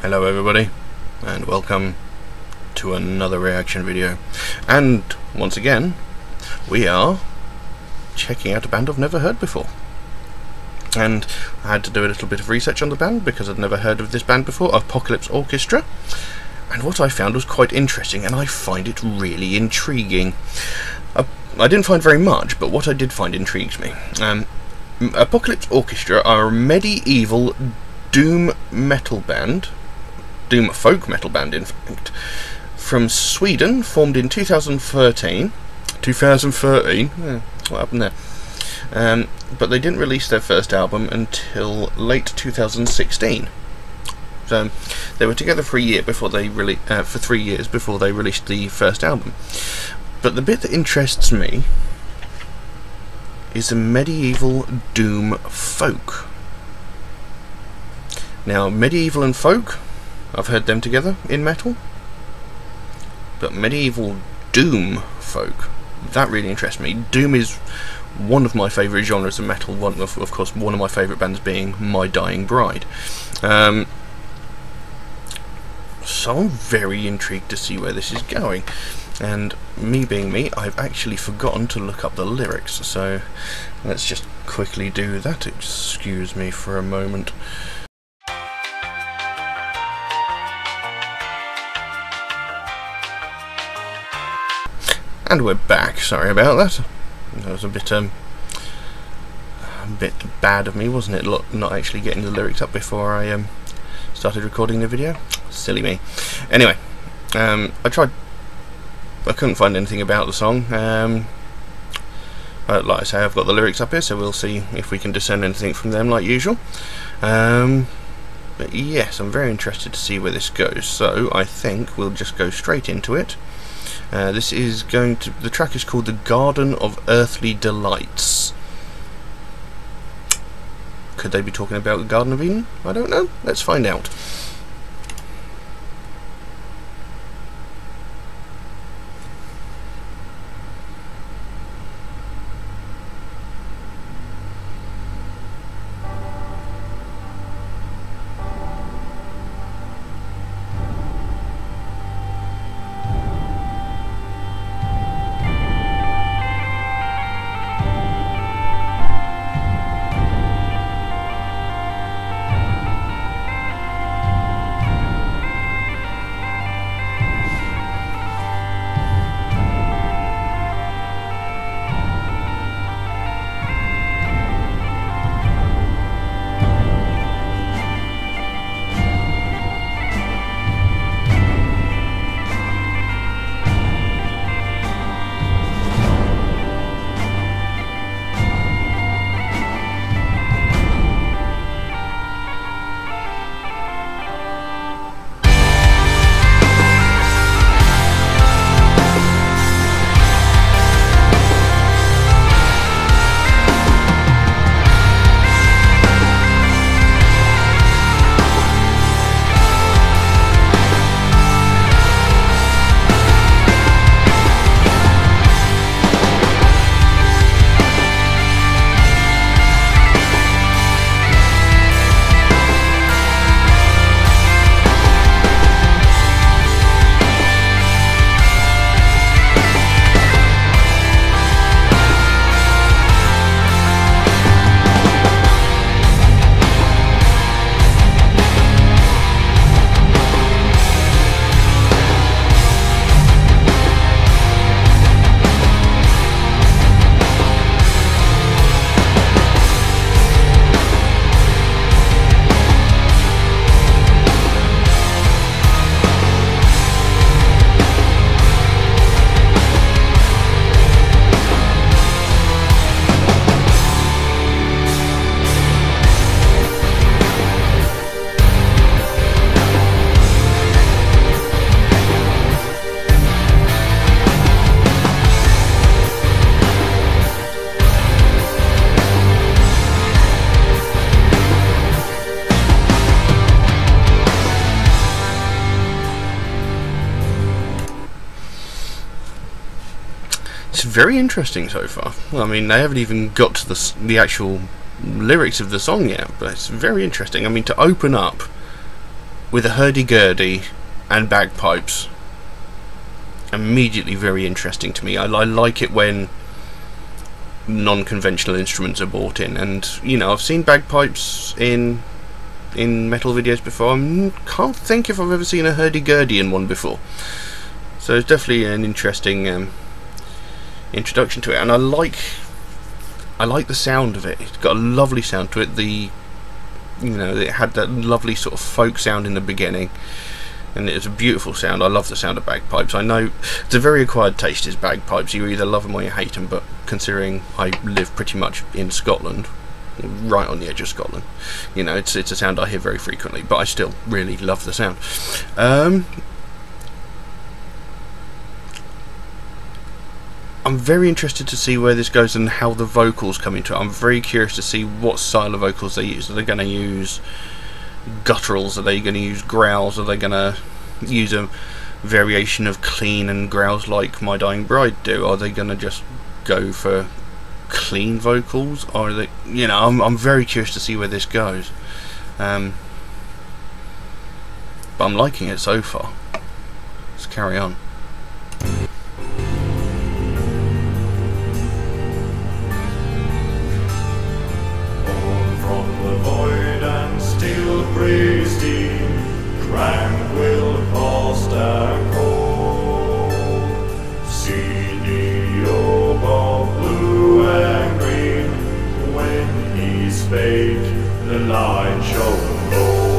Hello everybody, and welcome to another reaction video. And once again, we are checking out a band I've never heard before. And I had to do a little bit of research on the band because I'd never heard of this band before, Apocalypse Orchestra. And what I found was quite interesting, and I find it really intriguing. I didn't find very much, but what I did find intrigues me. Apocalypse Orchestra are a medieval doom metal band, doom folk metal band in fact, from Sweden, formed in 2013. 2013? What happened there? But they didn't release their first album until late 2016. So they were together for a year before they for 3 years before they released the first album. But the bit that interests me is a medieval doom folk. Now, medieval and folk, I've heard them together in metal, but medieval doom folk, that really interests me. Doom is one of my favourite genres of metal, of course one of my favourite bands being My Dying Bride. So I'm very intrigued to see where this is going, and me being me, I've actually forgotten to look up the lyrics, so let's just quickly do that. Excuse me for a moment. And we're back. Sorry about that. That was a bit bad of me, wasn't it? Not actually getting the lyrics up before I started recording the video. Silly me. Anyway, I couldn't find anything about the song. Like I say, I've got the lyrics up here, so we'll see if we can discern anything from them, like usual. But yes, I'm very interested to see where this goes. So I think we'll just go straight into it. The track is called The Garden of Earthly Delights. Could they be talking about the Garden of Eden? I don't know. Let's find out. It's very interesting so far. I mean, they haven't even got to the actual lyrics of the song yet, but it's very interesting. I mean, to open up with a hurdy-gurdy and bagpipes, immediately very interesting to me. I like it when non-conventional instruments are brought in, and you know, I've seen bagpipes in metal videos before. I can't think if I've ever seen a hurdy-gurdy in one before, so it's definitely an interesting introduction to it, and I like the sound of it. It's got a lovely sound to it. It had that lovely sort of folk sound in the beginning, and it's a beautiful sound. I love the sound of bagpipes. I know it's a very acquired taste, is bagpipes. You either love them or you hate them, but considering I live pretty much in Scotland, right on the edge of Scotland, you know, it's a sound I hear very frequently, but I still really love the sound. I'm very interested to see where this goes and how the vocals come into it. I'm very curious to see what style of vocals they use. Are they going to use gutturals? Are they going to use growls? Are they going to use a variation of clean and growls like My Dying Bride do? Are they going to just go for clean vocals? Or are they, you know, I'm very curious to see where this goes. But I'm liking it so far. Let's carry on. Tranquil past and cold, see the orb of blue and green. When he spake, the light shone gold.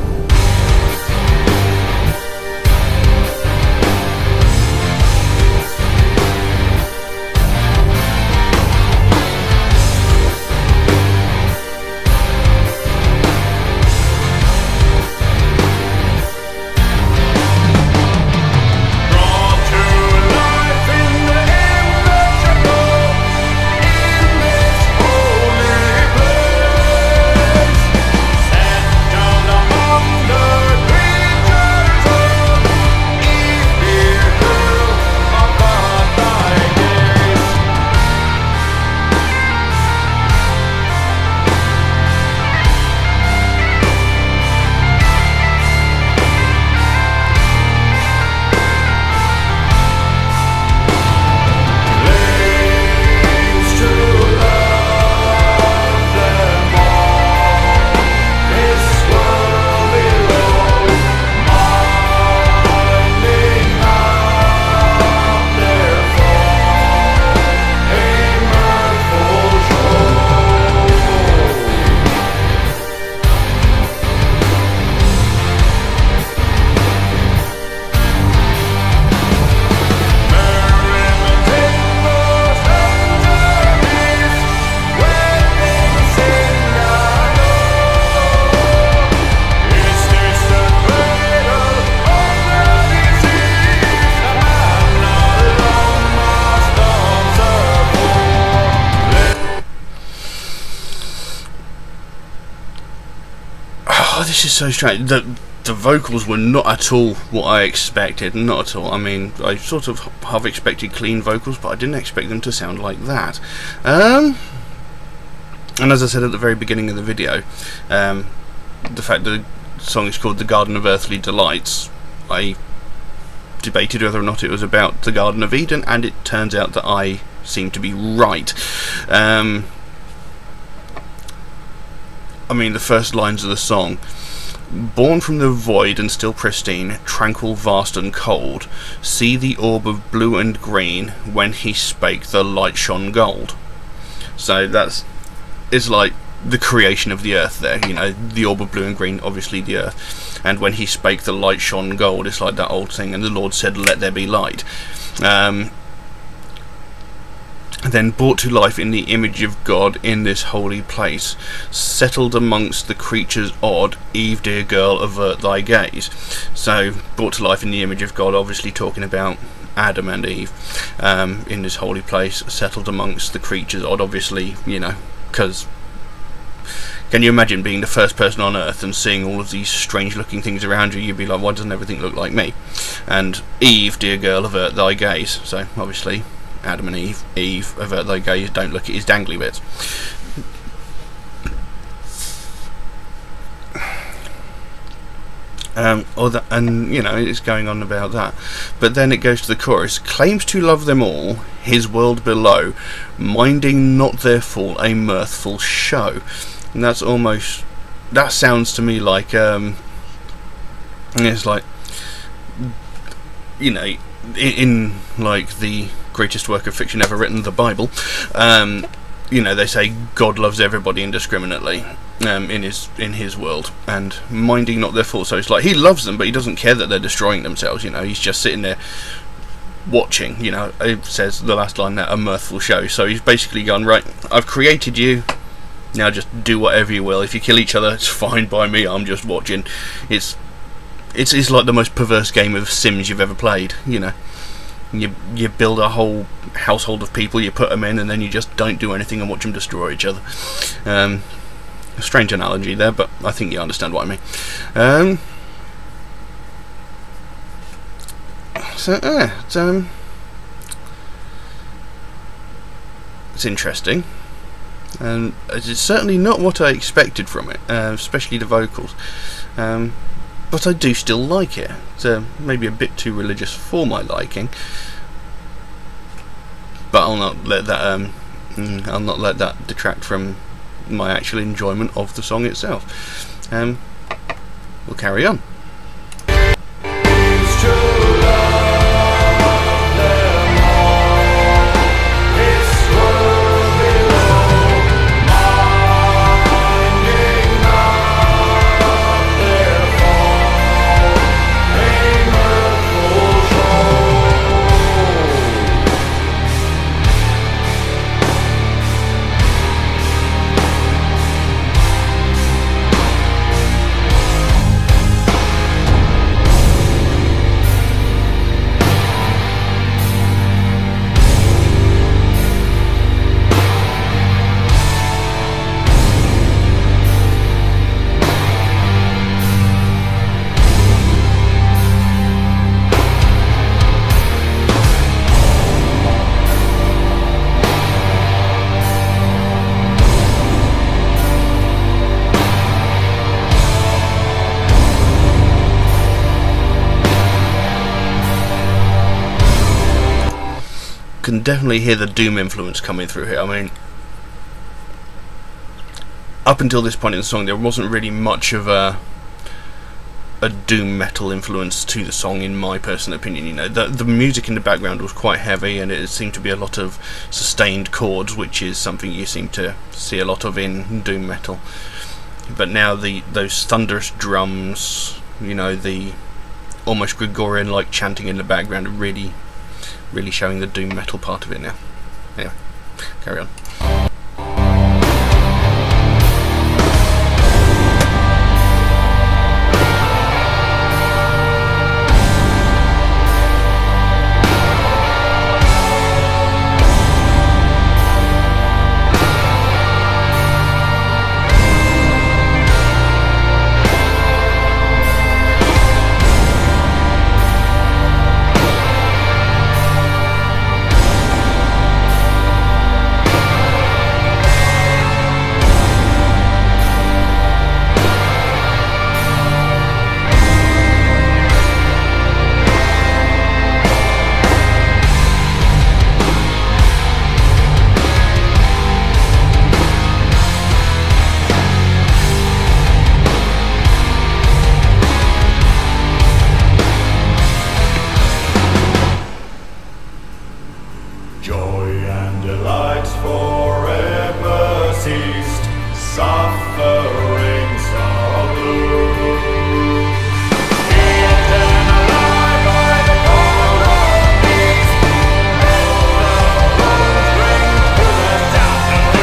This is so strange. The vocals were not at all what I expected. Not at all. I mean, I sort of half expected clean vocals, but I didn't expect them to sound like that. And as I said at the very beginning of the video, the fact that the song is called The Garden of Earthly Delights, I debated whether or not it was about the Garden of Eden, and it turns out that I seem to be right. I mean, the first lines of the song: born from the void and still pristine, tranquil, vast and cold, see the orb of blue and green, when he spake the light shone gold. So it's like the creation of the earth there, you know, the orb of blue and green, obviously the earth, and when he spake the light shone gold. It's like that old thing, and the Lord said let there be light. Then brought to life in the image of God in this holy place, settled amongst the creatures odd, Eve, dear girl, avert thy gaze. So, brought to life in the image of God, obviously talking about Adam and Eve, in this holy place, settled amongst the creatures odd, obviously, you know, because can you imagine being the first person on Earth and seeing all of these strange looking things around you? You'd be like, why doesn't everything look like me? And Eve, dear girl, avert thy gaze. So, obviously, Adam and Eve, avert thy gaze, don't look at his dangly bits. And you know, it's going on about that, but then it goes to the chorus: claims to love them all, his world below, minding not their fall, a mirthful show. And that's almost, that sounds to me like it's like, you know, in like the greatest work of fiction ever written, the Bible, you know, they say God loves everybody indiscriminately in his world, and minding not their fault. So it's like he loves them, but he doesn't care that they're destroying themselves. You know, he's just sitting there watching. You know, it says the last line there, a mirthful show. So he's basically gone, right, I've created you, now just do whatever you will. If you kill each other, it's fine by me. I'm just watching. It's like the most perverse game of Sims you've ever played. You know, you build a whole household of people, you put them in, and then you just don't do anything and watch them destroy each other. A strange analogy there, but I think you understand what I mean. It's interesting, and it's certainly not what I expected from it, especially the vocals. But I do still like it. It's maybe a bit too religious for my liking, but I'll not let that detract from my actual enjoyment of the song itself. We'll carry on. Can definitely hear the Doom influence coming through here. I mean, up until this point in the song, there wasn't really much of a Doom metal influence to the song, in my personal opinion. You know, the music in the background was quite heavy, and it seemed to be a lot of sustained chords, which is something you seem to see a lot of in Doom metal. But now those thunderous drums, you know, the almost Gregorian-like chanting in the background, are really showing the doom metal part of it now. Anyway, carry on. Joy and delights forever ceased, sufferings are blue. Eaten alive by the cold of peace, all the roads bring to the down of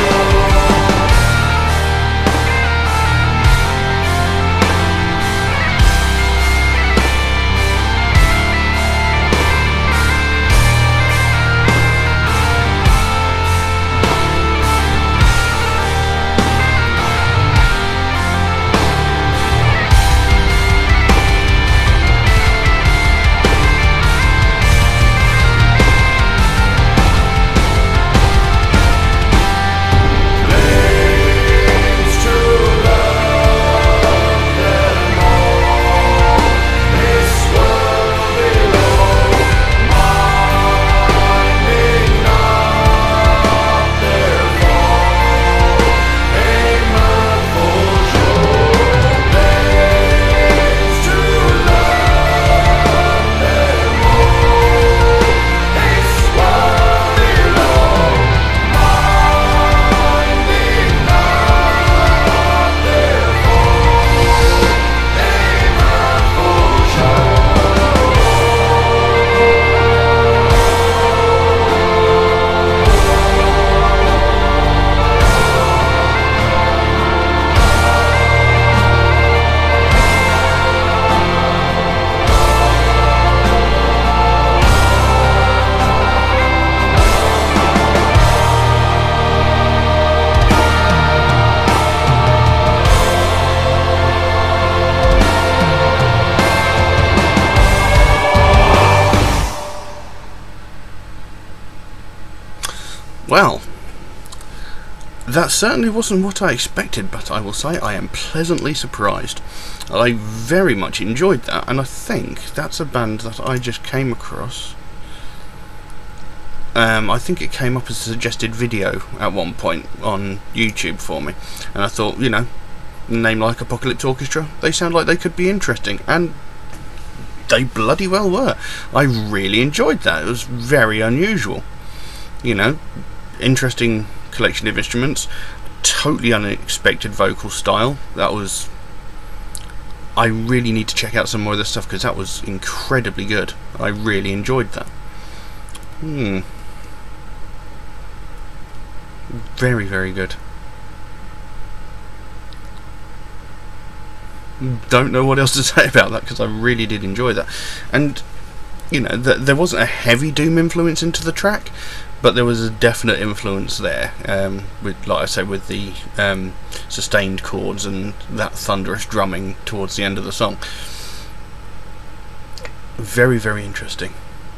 Well, that certainly wasn't what I expected, but I will say I am pleasantly surprised. I very much enjoyed that, and I think that's a band that I just came across. I think it came up as a suggested video at one point on YouTube for me, and I thought, you know, a name like Apocalypse Orchestra, they sound like they could be interesting, and they bloody well were. I really enjoyed that. It was very unusual, you know, interesting collection of instruments, totally unexpected vocal style. That was, I really need to check out some more of this stuff because that was incredibly good. I really enjoyed that. Very, very good. Don't know what else to say about that because I really did enjoy that. And, you know, there wasn't a heavy doom influence into the track, but there was a definite influence there, with, like I said, with the sustained chords and that thunderous drumming towards the end of the song. Very, very interesting.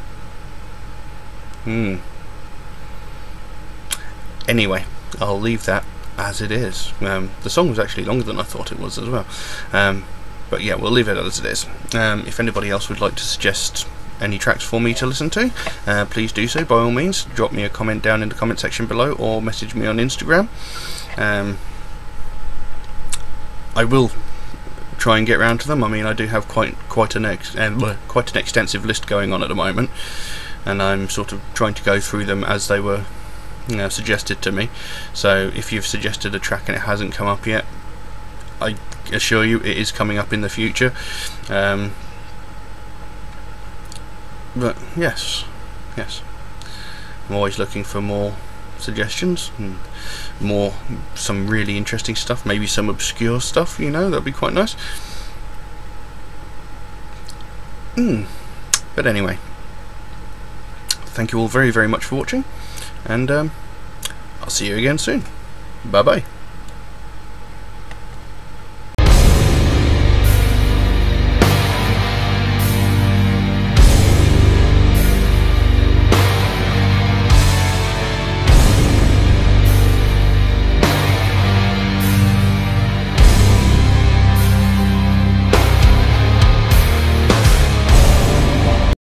Anyway, I'll leave that as it is. The song was actually longer than I thought it was as well. But yeah, we'll leave it as it is. If anybody else would like to suggest any tracks for me to listen to, please do so by all means. Drop me a comment down in the comment section below or message me on Instagram. I will try and get around to them. I mean, I do have quite an extensive list going on at the moment, and I'm sort of trying to go through them as they were, you know, suggested to me. So if you've suggested a track and it hasn't come up yet, I assure you it is coming up in the future. But yes, I'm always looking for more suggestions and some really interesting stuff, maybe some obscure stuff, you know, that'd be quite nice. But anyway, thank you all very, very much for watching, and I'll see you again soon. Bye bye.